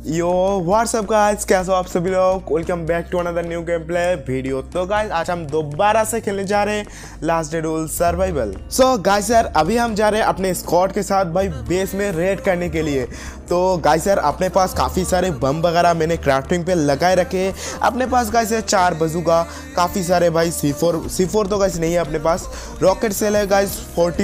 यो WhatsApp guys, कैसे हो आप सभी लोग। Welcome back to another new game play video. तो गाइस आज हम दोबारा से खेलने जा रहे हैं last day rule survival. So guys यार अभी हम जा रहे हैं अपने स्क्वाड के साथ भाई बेस में रेड करने के लिए। तो गाइस यार अपने पास काफ़ी सारे बम वगैरह मैंने क्राफ्टिंग पे लगाए रखे हैं। अपने पास गाइस यार 4 बजूका, काफ़ी सारे भाई C4 तो गाइस नहीं है अपने पास। रॉकेट सेल है गाइस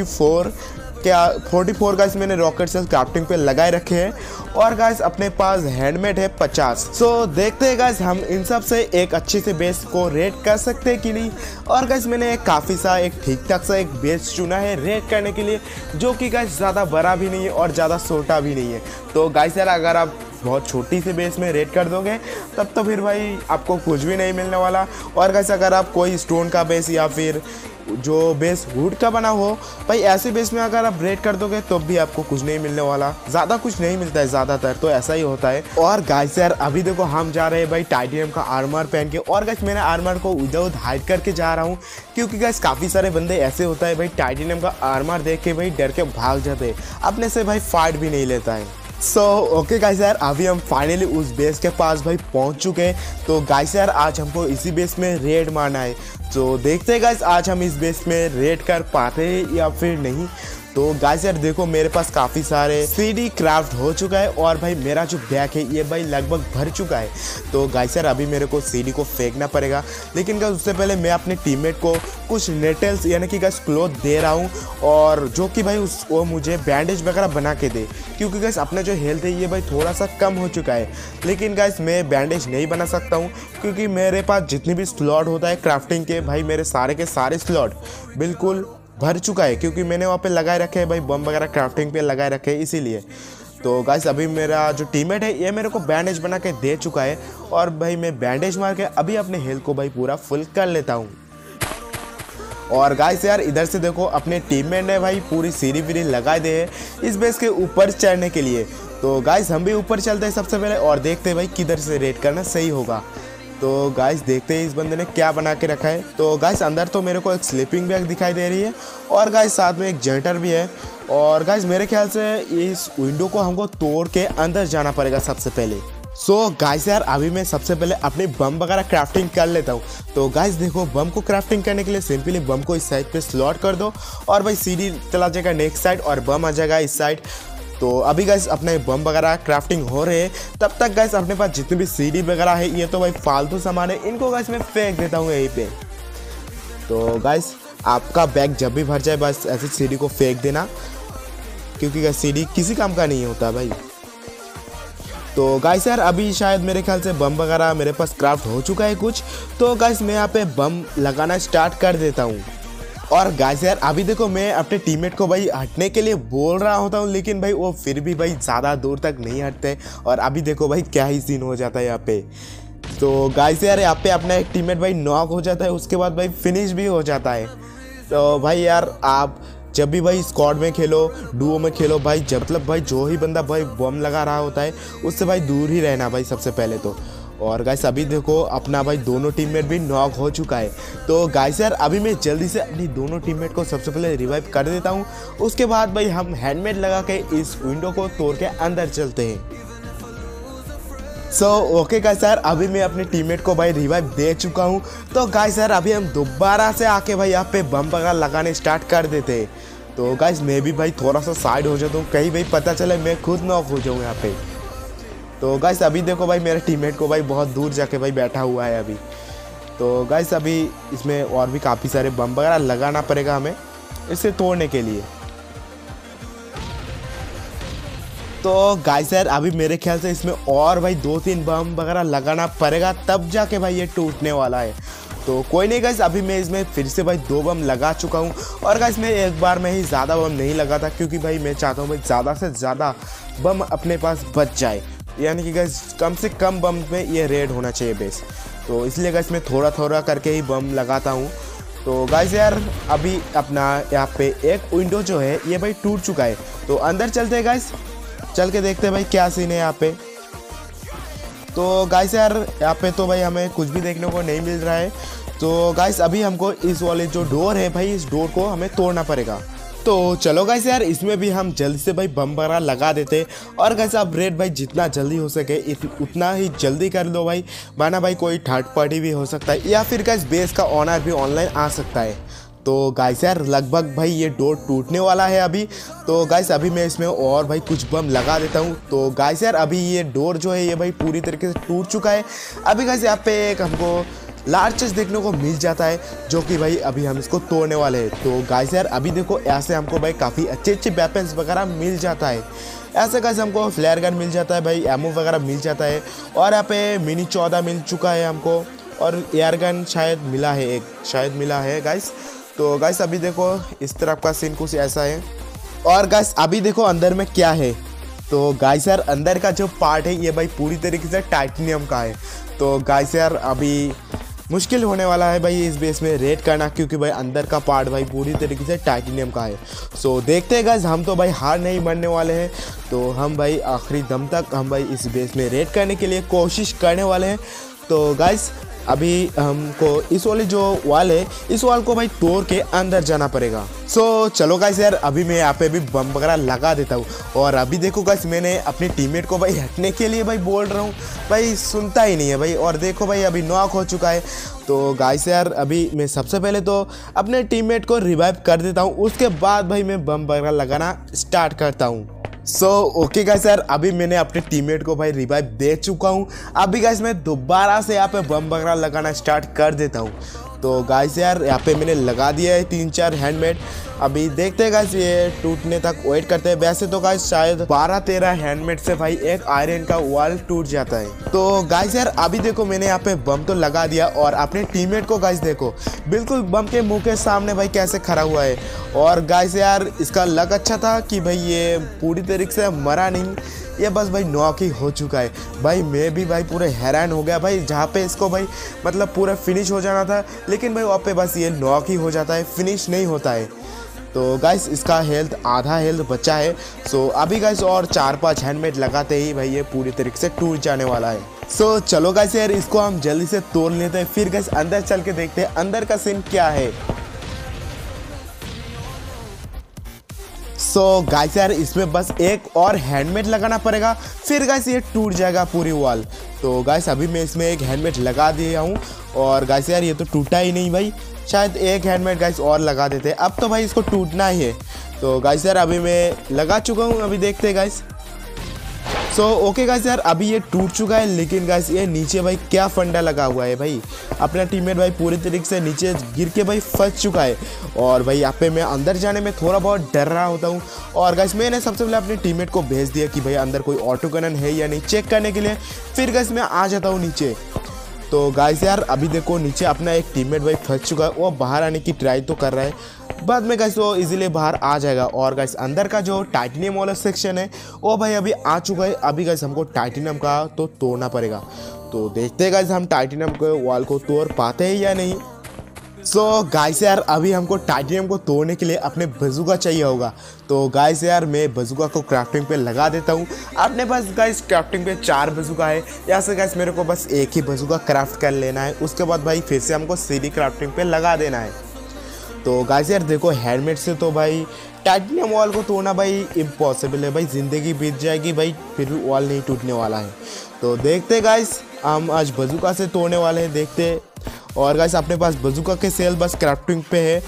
44 गाइस मैंने रॉकेट सेल क्राफ्टिंग पे लगाए रखे हैं। और गाइस अपने पास हैंडमेड है 50। सो देखते हैं गाइस हम इन सब से एक अच्छे से बेस को रेड कर सकते हैं कि नहीं। और गाइस मैंने काफ़ी सा एक ठीक ठाक सा एक बेस चुना है रेड करने के लिए, जो कि गाइस ज़्यादा बड़ा भी नहीं है और ज़्यादा छोटा भी नहीं है। तो गाइस यार अगर आप बहुत छोटी सी बेस में रेड कर दोगे तब तो फिर भाई आपको कुछ भी नहीं मिलने वाला। और गाइस अगर आप कोई स्टोन का बेस या फिर जो बेस वुड का बना हो भाई ऐसे बेस में अगर आप रेड कर दोगे तो भी आपको कुछ नहीं मिलने वाला, ज़्यादा कुछ नहीं मिलता है, ज़्यादातर तो ऐसा ही होता है। और गाइस यार अभी देखो हम जा रहे हैं भाई टाइटेनियम का आर्मर पहन के। और गाइस मैंने आर्मर को विदाउट हाइड करके जा रहा हूँ, क्योंकि गाइस काफ़ी सारे बंदे ऐसे होता है भाई टाइटेनियम का आर्मर देख के भाई डर के भाग जाते हैं, अपने से भाई फाइट भी नहीं लेता है। सो ओके गाइस यार अभी हम फाइनली उस बेस के पास भाई पहुंच चुके हैं। तो गाइस यार आज हमको इसी बेस में रेड मारना है। तो देखते हैं गाइस आज हम इस बेस में रेड कर पाते हैं या फिर नहीं। तो गाइस यार देखो मेरे पास काफ़ी सारे सीडी क्राफ्ट हो चुका है और भाई मेरा जो बैग है ये भाई लगभग भर चुका है। तो गाइस यार अभी मेरे को सीडी को फेंकना पड़ेगा, लेकिन गाइस उससे पहले मैं अपने टीममेट को कुछ नेटल्स यानी कि गाइस क्लॉथ दे रहा हूँ, और जो कि भाई वो मुझे बैंडेज वगैरह बना के दे, क्योंकि गाइस अपना जो हेल्थ है ये भाई थोड़ा सा कम हो चुका है। लेकिन गाइस मैं बैंडेज नहीं बना सकता हूँ, क्योंकि मेरे पास जितनी भी स्लॉट होता है क्राफ्टिंग के भाई मेरे सारे के सारे स्लॉट बिल्कुल भर चुका है, क्योंकि मैंने वहाँ पे लगाए रखे हैं भाई बम वगैरह क्राफ्टिंग पे लगाए रखे हैं इसीलिए। तो गाइस अभी मेरा जो टीममेट है ये मेरे को बैंडेज बना के दे चुका है, और भाई मैं बैंडेज मार के अभी अपने हेल्थ को भाई पूरा फुल कर लेता हूँ। और गाइस यार इधर से देखो अपने टीममेट ने भाई पूरी सीढ़ी वीढ़ी लगाए दे है इस बेस के ऊपर चढ़ने के लिए। तो गाइस हम भी ऊपर चलते हैं सबसे पहले और देखते हैं भाई किधर से रेड करना सही होगा। तो गाइस देखते हैं इस बंदे ने क्या बना के रखा है। तो गाइस अंदर तो मेरे को एक स्लीपिंग बैग दिखाई दे रही है, और गाइस साथ में एक जनरेटर भी है। और गाइस मेरे ख्याल से इस विंडो को हमको तोड़ के अंदर जाना पड़ेगा सबसे पहले। सो गाइस यार अभी मैं सबसे पहले अपनी बम वगैरह क्राफ्टिंग कर लेता हूँ। तो गाइस देखो बम को क्राफ्टिंग करने के लिए सिंपली बम को इस साइड पे स्लॉट कर दो, और भाई सीढ़ी चला जाएगा नेक्स्ट साइड और बम आ जाएगा इस साइड। तो अभी गाइस अपने बम वगैरह क्राफ्टिंग हो रहे हैं, तब तक गाइस अपने पास जितनी भी सीडी वगैरह है ये तो भाई फालतू सामान है, इनको गाइस मैं फेंक देता हूँ यहीं पे। तो गाइस आपका बैग जब भी भर जाए बस ऐसे सीडी को फेंक देना, क्योंकि गाइस सीडी किसी काम का नहीं होता भाई। तो गाइस यार अभी शायद मेरे ख्याल से बम वगैरह मेरे पास क्राफ्ट हो चुका है कुछ। तो गाइस मैं यहाँ पे बम लगाना स्टार्ट कर देता हूँ। और गाइस यार अभी देखो मैं अपने टीममेट को भाई हटने के लिए बोल रहा होता हूँ, लेकिन भाई वो फिर भी भाई ज़्यादा दूर तक नहीं हटते, और अभी देखो भाई क्या ही सीन हो जाता है यहाँ पे। तो गाइस यार यहाँ पे अपना एक टीममेट भाई नॉक हो जाता है, उसके बाद भाई फिनिश भी हो जाता है। तो भाई यार आप जब भी भाई स्क्वाड में खेलो, डुओ में खेलो भाई, जब मतलब भाई जो ही बंदा भाई बम लगा रहा होता है उससे भाई दूर ही रहना भाई सबसे पहले तो। और गाइस अभी देखो अपना भाई दोनों टीममेट भी नॉक हो चुका है। तो गाइस यार अभी मैं जल्दी से अपनी दोनों टीममेट को सबसे पहले रिवाइव कर देता हूँ, उसके बाद भाई हम हैंडमेड लगा के इस विंडो को तोड़ के अंदर चलते हैं। सो ओके गाइस यार अभी मैं अपने टीममेट को भाई रिवाइव दे चुका हूँ। तो गाइस यार अभी हम दोबारा से आके भाई यहाँ पे बम वगैरह लगाने स्टार्ट कर देते हैं। तो गाइस मैं भी भाई थोड़ा सा साइड हो जाता हूँ, कहीं भाई पता चले मैं खुद नॉक हो जाऊँ यहाँ पे। तो गाइस अभी देखो भाई मेरे टीममेट को भाई बहुत दूर जाके भाई बैठा हुआ है अभी। तो गाइस अभी इसमें और भी काफ़ी सारे बम वगैरह लगाना पड़ेगा हमें इसे तोड़ने के लिए। तो गाइस यार अभी मेरे ख्याल से इसमें और भाई 2-3 बम वगैरह लगाना पड़ेगा, तब जाके भाई ये टूटने वाला है। तो कोई नहीं गाइस अभी मैं इसमें फिर से भाई 2 बम लगा चुका हूँ। और गाइस मैं एक बार में ही ज़्यादा बम नहीं लगाता, क्योंकि भाई मैं चाहता हूँ भाई ज़्यादा से ज़्यादा बम अपने पास बच जाए, यानी कि गाइस कम से कम बम में ये रेड होना चाहिए बेस। तो इसलिए गाइस मैं थोड़ा थोड़ा करके ही बम लगाता हूँ। तो गाइस यार अभी अपना यहाँ पे एक विंडो जो है ये भाई टूट चुका है, तो अंदर चलते हैं गाइस, चल के देखते हैं भाई क्या सीन है यहाँ पे। तो गाइस यार यहाँ पे तो भाई हमें कुछ भी देखने को नहीं मिल रहा है। तो गाइस अभी हमको इस वाले जो डोर है भाई इस डोर को हमें तोड़ना पड़ेगा। तो चलो गाइस यार इसमें भी हम जल्दी से भाई बम वगैरह लगा देते। और गाइस आप रेड भाई जितना जल्दी हो सके उतना ही जल्दी कर लो भाई, वरना भाई कोई थर्ड पार्टी भी हो सकता है या फिर गाइस बेस का ऑनर भी ऑनलाइन आ सकता है। तो गाइस यार लगभग भाई ये डोर टूटने वाला है अभी। तो गाइस अभी मैं इसमें और भाई कुछ बम लगा देता हूँ। तो गाइस यार अभी ये डोर जो है ये भाई पूरी तरीके से टूट चुका है। अभी गाइस यहाँ पे एक हमको लार्ज चेस्ट देखने को मिल जाता है जो कि भाई अभी हम इसको तोड़ने वाले हैं। तो गाइस यार अभी देखो ऐसे हमको भाई काफ़ी अच्छे अच्छे वेपन्स वगैरह मिल जाता है। ऐसे गाइस हमको फ्लेयर गन मिल जाता है भाई, एमओ वगैरह मिल जाता है। और यहाँ पे मिनी 14 मिल चुका है हमको, और एयर गन शायद मिला है, एक शायद मिला है गाइस। तो गाइस अभी देखो इस तरफ का सीन कुछ ऐसा है। और गाइस अभी देखो अंदर में क्या है। तो गाइस यार अंदर का जो पार्ट है ये भाई पूरी तरीके से टाइटेनियम का है। तो गाइस यार अभी मुश्किल होने वाला है भाई इस बेस में रेड करना, क्योंकि भाई अंदर का पार्ट भाई पूरी तरीके से टाइटेनियम का है। सो देखते हैं गाइस, हम तो भाई हार नहीं मानने वाले हैं। तो हम भाई आखिरी दम तक हम भाई इस बेस में रेड करने के लिए कोशिश करने वाले हैं। तो गाइस अभी हमको इस वाले जो वाल है इस वाल को भाई तोड़ के अंदर जाना पड़ेगा। सो चलो गाइस यार अभी मैं यहाँ पे भी बम वगैरह लगा देता हूँ। और अभी देखो गाइस मैंने अपने टीममेट को भाई हटने के लिए भाई बोल रहा हूँ, भाई सुनता ही नहीं है भाई। और देखो भाई अभी नॉक हो चुका है। तो गाइस यार अभी मैं सबसे पहले तो अपने टीममेट को रिवाइव कर देता हूँ, उसके बाद भाई मैं बम वगैरह लगाना स्टार्ट करता हूँ। सो ओके गाइस यार अभी मैंने अपने टीममेट को भाई रिवाइव दे चुका हूँ। अभी गाइस मैं दोबारा से यहाँ पे बम वगैरह लगाना स्टार्ट कर देता हूँ। तो गाइस यार यहाँ पे मैंने लगा दिया है 3-4 हैंडमेड। अभी देखते हैं गाइस ये टूटने तक वेट करते हैं। वैसे तो गाइस शायद 12-13 हैंडमेड से भाई एक आयरन का वॉल टूट जाता है। तो गाइस यार अभी देखो मैंने यहाँ पे बम तो लगा दिया और अपने टीममेट को गाइस देखो बिल्कुल बम के मुंह के सामने भाई कैसे खड़ा हुआ है। और गाइस यार इसका लक अच्छा था कि भाई ये पूरी तरीके से मरा नहीं, ये बस भाई नॉक ही हो चुका है। भाई मैं भी भाई पूरे हैरान हो गया भाई, जहाँ पे इसको भाई मतलब पूरा फिनिश हो जाना था लेकिन भाई वहाँ पे बस ये नॉक ही हो जाता है, फिनिश नहीं होता है। तो गाइस इसका हेल्थ आधा हेल्थ बचा है। सो अभी गाइस और 4-5 हैंडमेड लगाते ही भाई ये पूरी तरीके से टूट जाने वाला है। सो चलो गाइस यार इसको हम जल्दी से तोड़ लेते हैं, फिर गाइस अंदर चल के देखते हैं अंदर का सीन क्या है। सो गाइस यार इसमें बस एक और हैंडमेड लगाना पड़ेगा, फिर गाइस ये टूट जाएगा पूरी वॉल। तो गाइस अभी मैं इसमें एक हैंडमेड लगा दिया हूँ और गाइस यार ये तो टूटा ही नहीं भाई, शायद एक हैंडमेड गाइस और लगा देते हैं। अब तो भाई इसको टूटना ही है। तो गाइस यार अभी मैं लगा चुका हूँ, अभी देखते हैं गाइस। सो ओके गाइस यार अभी ये टूट चुका है, लेकिन गाइस ये नीचे भाई क्या फंडा लगा हुआ है भाई, अपना टीममेट भाई पूरी तरीके से नीचे गिर के भाई फंस चुका है। और भाई यहाँ पे मैं अंदर जाने में थोड़ा बहुत डर रहा होता हूँ। और गाइस मैंने सबसे पहले अपने टीममेट को भेज दिया कि भाई अंदर कोई ऑटो कैनन है या नहीं चेक करने के लिए, फिर गाइस मैं आ जाता हूँ नीचे। तो गाइस यार अभी देखो नीचे अपना एक टीममेट भाई फंस चुका है, वो बाहर आने की ट्राई तो कर रहा है, बाद में गाइस वो इजीली बाहर आ जाएगा। और गाइस अंदर का जो टाइटेनियम वाला सेक्शन है वो भाई अभी आ चुका है। अभी गाइस हमको टाइटेनियम का तो तोड़ना पड़ेगा। तो देखते हैं गाइस हम टाइटेनियम के वॉल को तोड़ पाते हैं या नहीं। सो गाइस यार अभी हमको टाइटेनियम को तोड़ने के लिए अपने बजूका चाहिए होगा। तो गाइस यार मैं बजूका को क्राफ्टिंग पे लगा देता हूँ। अपने पास गाइस क्राफ्टिंग पे 4 बजूका है, यहाँ से गाइस मेरे को बस एक ही बजूका क्राफ्ट कर लेना है, उसके बाद भाई फिर से हमको सीधी क्राफ्टिंग पे लगा देना है। तो गाइस यार देखो हैंडमेड से तो भाई टाइटेनियम वॉल को तोड़ना भाई इम्पॉसिबल है भाई, ज़िंदगी बीत जाएगी भाई फिर भी वॉल नहीं टूटने वाला है। तो देखते गाइस हम आज बजूका से तोड़ने वाले हैं, देखते। और गाइस अपने पास बजूका के सेल बस क्राफ्टिंग पे है,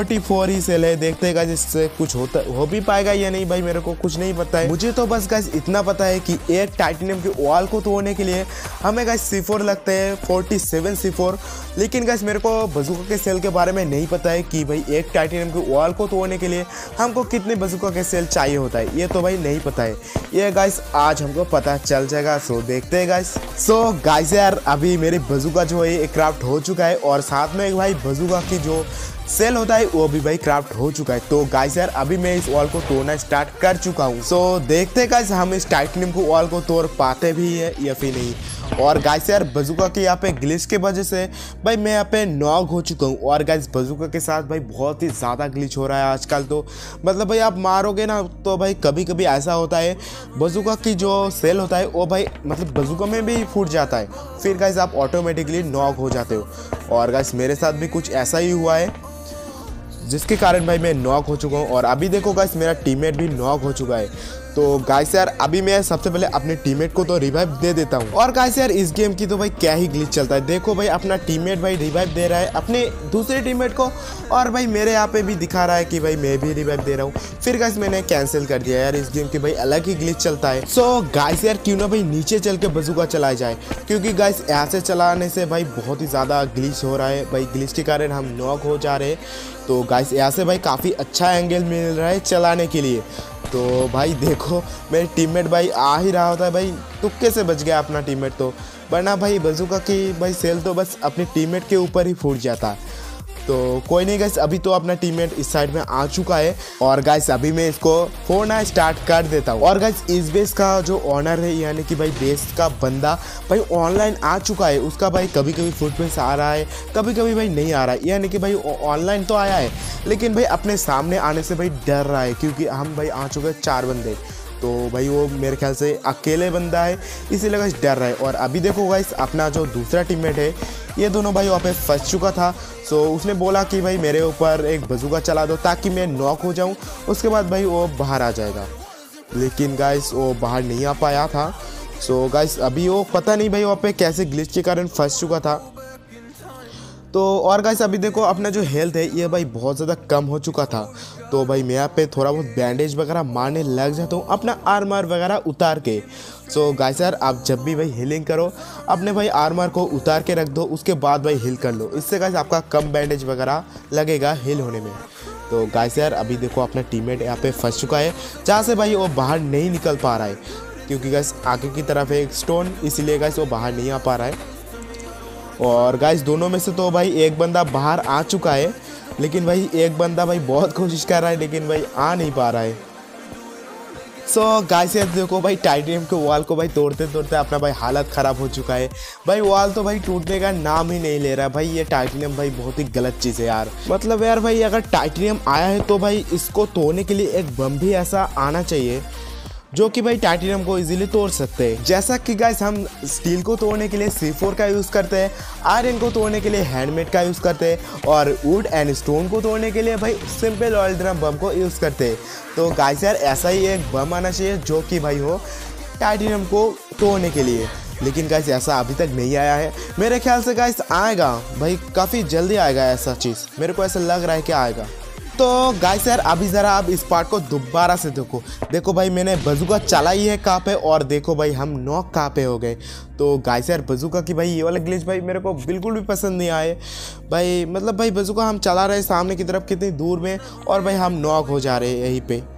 44 ही सेल है। देखते हैं गाइस इससे कुछ हो भी पाएगा या नहीं भाई, मेरे को कुछ नहीं पता है। मुझे तो बस गाइस इतना पता है कि एक टाइटेनियम के वॉल को तोड़ने के लिए हमें गाइस C4 लगते हैं, 47 C4। लेकिन गाइस मेरे को बजूका के सेल के बारे में नहीं पता है कि भाई एक टाइटेनियम के वॉल को तोड़ने के लिए हमको कितने बजूका के सेल चाहिए होता है, ये तो भाई नहीं पता है। ये गाइस आज हमको पता चल जाएगा। सो देखते हैं गाइस। सो गाइस यार अभी मेरी बजूका जो है एक क्राफ्ट हो चुका है और साथ में भाई बजूका की जो सेल होता है वो भी भाई क्राफ्ट हो चुका है। तो गाइस यार अभी मैं इस वॉल को तोड़ना स्टार्ट कर चुका हूँ। सो देखते हैं गाइस हम इस टाइटेनियम को वॉल को तोड़ पाते भी है या फिर नहीं। और गाइस यार बजूका के यहाँ पे ग्लिच के वजह से भाई मैं यहाँ पे नॉक हो चुका हूँ। और गाइस बजूका के साथ भाई बहुत ही ज़्यादा ग्लिच हो रहा है आजकल। तो मतलब भाई आप मारोगे ना तो भाई कभी कभी ऐसा होता है बजूका की जो सेल होता है वो भाई मतलब बजूका में भी फूट जाता है, फिर गाइस आप ऑटोमेटिकली नॉक हो जाते हो। और गाइस मेरे साथ भी कुछ ऐसा ही हुआ है। जिसके कारण भाई मैं नॉक हो चुका हूँ। और अभी देखो गाइस मेरा टीममेट भी नॉक हो चुका है। तो गाइस यार अभी मैं सबसे पहले अपने टीममेट को तो रिवाइव दे देता हूँ। और गाइस यार इस गेम की तो भाई क्या ही ग्लिच चलता है। देखो भाई अपना टीममेट भाई रिवाइव दे रहा है अपने दूसरे टीममेट को, और भाई मेरे यहाँ पे भी दिखा रहा है कि भाई मैं भी रिवाइव दे रहा हूँ। फिर गाइस मैंने कैंसिल कर दिया यार, इस गेम की भाई अलग ही ग्लिच चलता है। सो गाइस यार क्यों ना भाई नीचे चल के बजूका चलाया जाए, क्योंकि गाइस ऐसे चलाने से भाई बहुत ही ज़्यादा ग्लिच हो रहा है भाई, ग्लिच के कारण हम नॉक हो जा रहे हैं। तो गाइस ऐसे भाई काफ़ी अच्छा एंगल मिल रहा है चलाने के लिए। तो भाई देखो मेरे टीममेट भाई आ ही रहा होता है भाई, तुक्के से बच गया अपना टीममेट तो, वरना भाई बजूका की भाई सेल तो बस अपने टीममेट के ऊपर ही फूट जाता। तो कोई नहीं गाइस, अभी तो अपना टीममेट इस साइड में आ चुका है और गाइस अभी मैं इसको फोड़ना स्टार्ट कर देता हूँ। और गाइस इस बेस का जो ऑनर है यानी कि भाई बेस का बंदा भाई ऑनलाइन आ चुका है। उसका भाई कभी कभी फुटप्रिंट्स आ रहा है, कभी कभी भाई नहीं आ रहा है, यानी कि भाई ऑनलाइन तो आया है लेकिन भाई अपने सामने आने से भाई डर रहा है, क्योंकि हम भाई आ चुके हैं 4 बंदे। तो भाई वो मेरे ख्याल से अकेले बंदा है इसीलिए गाइस डर रहा है। और अभी देखो गाइस अपना जो दूसरा टीममेट है ये दोनों भाई वहाँ पे फंस चुका था। सो उसने बोला कि भाई मेरे ऊपर एक बजूका चला दो ताकि मैं नॉक हो जाऊँ, उसके बाद भाई वो बाहर आ जाएगा। लेकिन गाइस वो बाहर नहीं आ पाया था। सो गाइस अभी वो पता नहीं भाई वहाँ पे कैसे ग्लिच के कारण फंस चुका था। तो और गाइस अभी देखो अपना जो हेल्थ है ये भाई बहुत ज़्यादा कम हो चुका था। तो भाई मैं यहाँ पे थोड़ा बहुत बैंडेज वगैरह मारने लग जाता हूँ अपना आर्मर वगैरह उतार के। सो गाइस यार आप जब भी भाई हीलिंग करो अपने भाई आर्मर को उतार के रख दो, उसके बाद भाई हील कर लो, इससे गाइस आपका कम बैंडेज वगैरह लगेगा हील होने में। तो गाइस यार अभी देखो अपना टीममेट यहाँ पे फंस चुका है जहाँ से भाई वो बाहर नहीं निकल पा रहा है, क्योंकि गाइस आगे की तरफ है एक स्टोन, इसीलिए गाइस वो बाहर नहीं आ पा रहा है। और गाइस दोनों में से तो भाई एक बंदा बाहर आ चुका है, लेकिन भाई एक बंदा भाई बहुत कोशिश कर रहा है लेकिन भाई आ नहीं पा रहा है। सो गाइस यार देखो भाई टाइटेनियम के वॉल को भाई तोड़ते तोड़ते अपना भाई हालत ख़राब हो चुका है भाई। वॉल तो भाई टूटने का नाम ही नहीं ले रहा भाई। ये टाइटेनियम भाई बहुत ही गलत चीज़ है यार। मतलब यार भाई अगर टाइटेनियम आया है तो भाई इसको तोड़ने के लिए एक बम भी ऐसा आना चाहिए जो कि भाई टाइटेनियम को इजीली तोड़ सकते हैं। जैसा कि गाइस हम स्टील को तोड़ने के लिए C4 का यूज़ करते हैं, आयरन को तोड़ने के लिए हैंडमेड का यूज़ करते हैं, और वुड एंड स्टोन को तोड़ने के लिए भाई सिंपल ऑयल ड्रम बम को यूज़ करते हैं। तो गाइस यार ऐसा ही एक बम आना चाहिए जो कि भाई हो टाइटेनियम को तोड़ने के लिए। लेकिन गाइस ऐसा अभी तक नहीं आया है। मेरे ख्याल से गाइस आएगा भाई, काफ़ी जल्दी आएगा ऐसा चीज़, मेरे को ऐसा लग रहा है कि आएगा। तो गाइस यार अभी ज़रा आप इस पार्ट को दोबारा से देखो भाई मैंने बजूका चलाई है कहाँ पे, और देखो भाई हम नॉक कहाँ पे हो गए। तो गाइस यार बजूका की भाई ये वाला ग्लिच भाई मेरे को बिल्कुल भी पसंद नहीं आए भाई। मतलब भाई बजूका हम चला रहे सामने की तरफ कितनी दूर में, और भाई हम नॉक हो जा रहे हैं यहीं पे।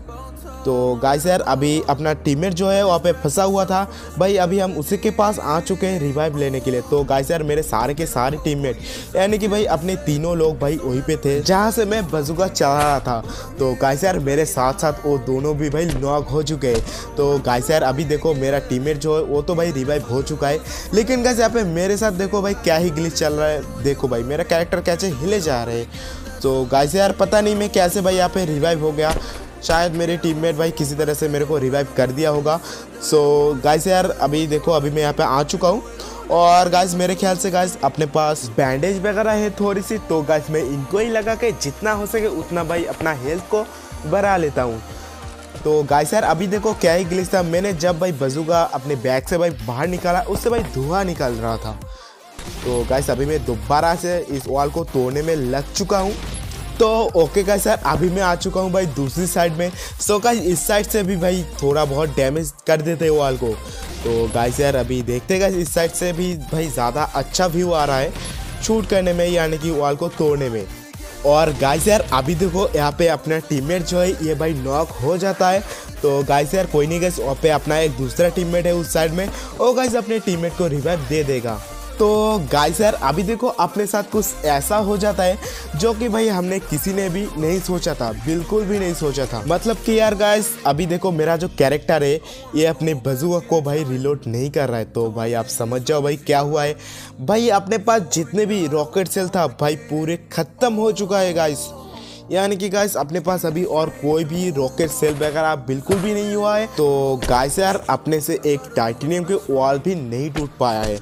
तो गाइस यार अभी अपना टीममेट जो है वहाँ पे फंसा हुआ था भाई, अभी हम उसी के पास आ चुके हैं रिवाइव लेने के लिए। तो गाइस यार मेरे सारे के सारे टीममेट यानी कि भाई अपने तीनों लोग भाई वहीं पे थे जहाँ से मैं बजूका चला रहा था। तो गाइस यार मेरे साथ साथ वो दोनों भी भाई नॉक हो चुके हैं। तो गाइस यार अभी देखो मेरा टीममेट जो है वो तो भाई रिवाइव हो चुका है, लेकिन गाइस यहाँ पे मेरे साथ देखो भाई क्या ही ग्लिच चल रहा है। देखो भाई मेरा कैरेक्टर कैसे हिले जा रहे हैं। तो गाइस यार पता नहीं मैं कैसे भाई यहाँ पे रिवाइव हो गया, शायद मेरे टीममेट भाई किसी तरह से मेरे को रिवाइव कर दिया होगा। सो गाइस यार अभी देखो अभी मैं यहाँ पे आ चुका हूँ, और गाइस मेरे ख्याल से गाइस अपने पास बैंडेज वगैरह है थोड़ी सी, तो गाइस मैं इनको ही लगा के जितना हो सके उतना भाई अपना हेल्थ को बढ़ा लेता हूँ। तो गाइस यार अभी देखो क्या ही ग्लिच था, मैंने जब भाई बजूका अपने बैग से भाई बाहर निकाला उससे भाई धुआं निकल रहा था। तो गाइस अभी मैं दोबारा से इस वॉल को तोड़ने में लग चुका हूँ। तो ओके गाइस यार अभी मैं आ चुका हूँ भाई दूसरी साइड में। सो गाइस इस साइड से भी भाई थोड़ा बहुत डैमेज कर देते हैं वॉल को। तो गाइस यार अभी देखते गाइस इस साइड से भी भाई ज़्यादा अच्छा व्यू आ रहा है शूट करने में, यानी कि वॉल को तोड़ने में। और गाइस यार अभी देखो यहाँ पे अपना टीममेट जो है ये भाई नॉक हो जाता है। तो गाइस यार कोई नहीं गाइस, वहाँ पे अपना एक दूसरा टीममेट है उस साइड में, वो गाइस अपने टीममेट को रिवाइव दे देगा। तो गाइस यार अभी देखो अपने साथ कुछ ऐसा हो जाता है जो कि भाई हमने किसी ने भी नहीं सोचा था, बिल्कुल भी नहीं सोचा था। मतलब कि यार गाइस अभी देखो मेरा जो कैरेक्टर है ये अपने बजूका को भाई रिलोड नहीं कर रहा है। तो भाई आप समझ जाओ भाई क्या हुआ है। भाई अपने पास जितने भी रॉकेट सेल था भाई पूरे ख़त्म हो चुका है गाइस, यानी कि गाइस अपने पास अभी और कोई भी रॉकेट सेल वगैरह बिल्कुल भी नहीं हुआ है। तो गाइस यार अपने से एक टाइटेनियम के वॉल भी नहीं टूट पाया है।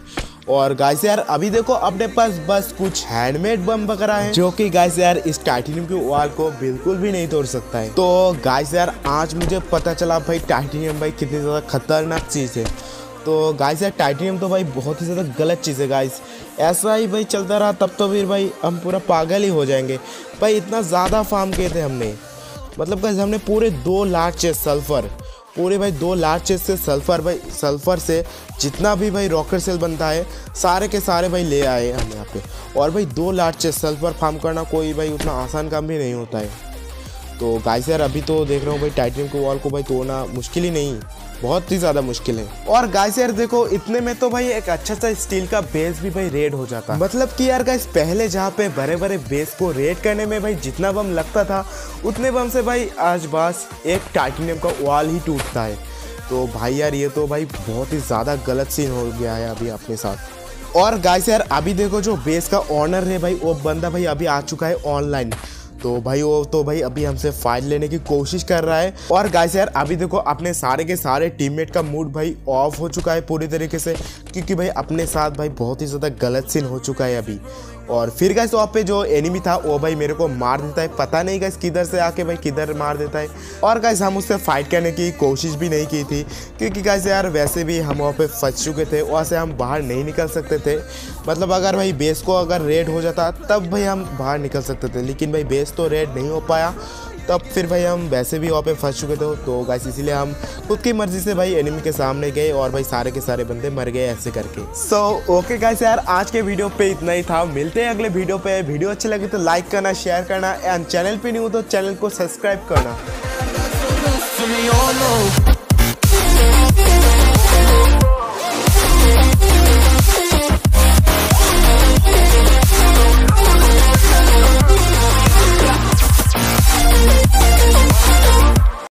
और गाइस यार अभी देखो अपने पास बस कुछ हैंडमेड बम वगैरह है जो कि गाइस यार इस टाइटेनियम की वॉल को बिल्कुल भी नहीं तोड़ सकता है। तो गाइस यार आज मुझे पता चला भाई टाइटेनियम भाई कितनी ज़्यादा खतरनाक चीज़ है। तो गाइस यार टाइटेनियम तो भाई बहुत ही ज़्यादा गलत चीज़ है गाइस। ऐसा ही भाई चलता रहा तब तो फिर भाई हम पूरा पागल ही हो जाएंगे भाई। इतना ज़्यादा फार्म किए थे हमने, मतलब गाइस हमने पूरे 2 लाख चेस्ट सल्फ़र, पूरे भाई 2 लाख चेस्ट से सल्फ़र भाई, सल्फ़र से जितना भी भाई रॉकेट सेल बनता है सारे के सारे भाई ले आए हम यहाँ पे। और भाई 2 लाख चेस्ट सल्फ़र फार्म करना कोई भाई उतना आसान काम भी नहीं होता है। तो गाइस यार अभी तो देख रहा हूँ भाई टाइटेनियम की वॉल को भाई तोड़ना मुश्किल ही नहीं, बहुत ही ज़्यादा मुश्किल है। और गाइस यार देखो इतने में तो भाई एक अच्छा सा स्टील का बेस भी भाई रेड हो जाता, मतलब कि यार गाइस पहले जहाँ पे बड़े बड़े बेस को रेड करने में भाई जितना बम लगता था उतने बम से भाई आज बस एक टाइटेनियम का वॉल ही टूटता है। तो भाई यार ये तो भाई बहुत ही ज़्यादा गलत सीन हो गया है अभी अपने साथ। और गाइस यार अभी देखो जो बेस का ऑनर है भाई वो बंदा भाई अभी आ चुका है ऑनलाइन। तो भाई वो तो भाई अभी हमसे फाइट लेने की कोशिश कर रहा है। और गाइस यार अभी देखो अपने सारे के सारे टीममेट का मूड भाई ऑफ हो चुका है पूरी तरीके से, क्योंकि भाई अपने साथ भाई बहुत ही ज़्यादा गलत सीन हो चुका है अभी। और फिर गाइस वहाँ पे जो एनिमी था वो भाई मेरे को मार देता है, पता नहीं गाइस किधर से आके भाई किधर मार देता है। और गाइस हम उससे फाइट करने की कोशिश भी नहीं की थी, क्योंकि गाइस यार वैसे भी हम वहाँ पे फंस चुके थे, वहाँ से हम बाहर नहीं निकल सकते थे। मतलब अगर भाई बेस को अगर रेड हो जाता तब भाई हम बाहर निकल सकते थे, लेकिन भाई बेस तो रेड नहीं हो पाया, तब फिर भाई हम वैसे भी वहाँ पे फंस चुके थे। तो गाइस इसीलिए हम खुद की मर्जी से भाई एनिमी के सामने गए और भाई सारे के सारे बंदे मर गए ऐसे करके। सो ओके गाइस यार आज के वीडियो पे इतना ही था, मिलते हैं अगले वीडियो पे। वीडियो अच्छी लगी तो लाइक करना, शेयर करना एंड चैनल पे नहीं हो तो चैनल को सब्सक्राइब करना।